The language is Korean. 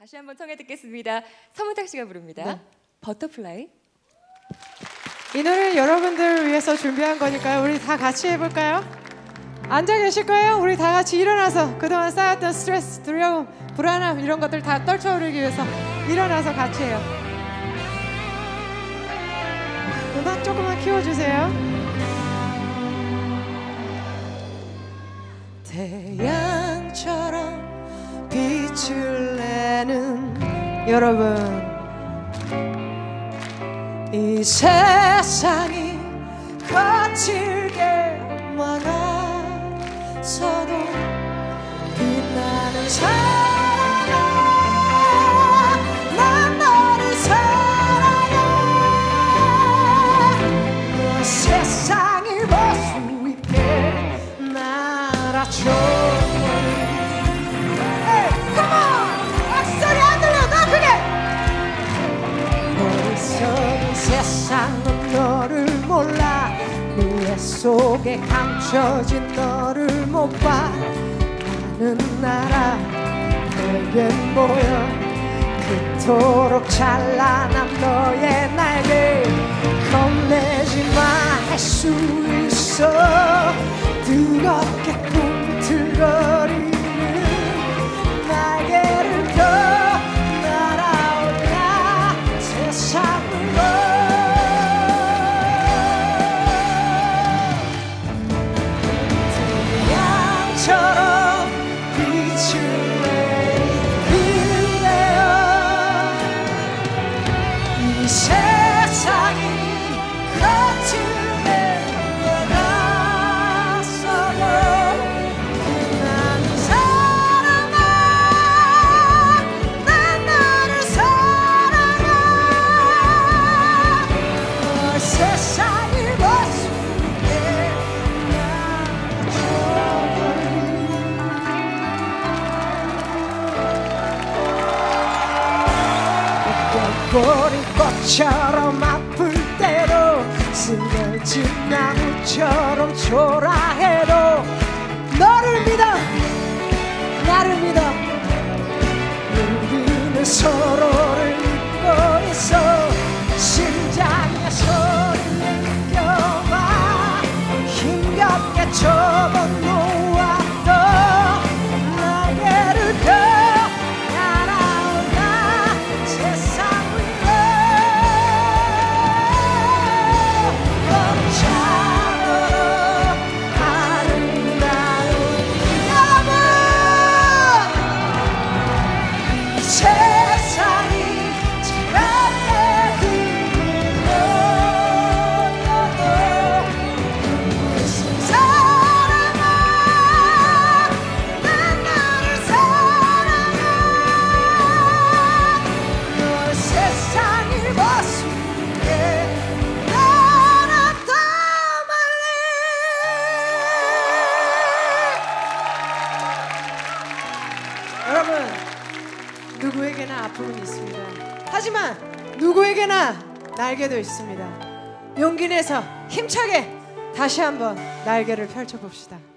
다시 한번 청해 듣겠습니다. 서문탁 씨가 부릅니다. 네. 버터플라이. 이 노래는 여러분들을 위해서 준비한 거니까요. 우리 다 같이 해볼까요? 앉아 계실 거예요? 우리 다 같이 일어나서 그동안 쌓였던 스트레스, 두려움, 불안함 이런 것들 다 떨쳐버리기 위해서 일어나서 같이 해요. 음악 조금만 키워주세요. 태양처럼 빛을 내는 여러분, 이 세상이 거칠게 많아서도 빛나는 사랑아, 난 너를 사랑해. 그 세상을 볼 수 있게 날아줘. 세상은 너를 몰라. 그 속에 감춰진 너를 못 봐. 하늘나라 내겐 보여 그토록 찬란한 너의 날개. 겁내지 마, 할 수 있어. 뜨겁게 꿈틀거리는 날개를 펴 날아올라 세상으로. 처럼 빛을 내린 그대여, 이 세상이 거칠게 변했어도 빛나는 사랑아, 난 너를 사랑해. 세상을 볼 수 있게 버린 꽃처럼 아플 때도 쓰러진 나무처럼 초라해도 너를 믿어, 나를 믿어. 우리는 서로를 믿고 있어. 심장의 소리를 느껴봐. 힘겹게 접어놓았던 날개를 펴 여러분, 누구에게나 아픔은 있습니다. 하지만 누구에게나 날개도 있습니다. 용기 내서 힘차게 다시 한번 날개를 펼쳐봅시다.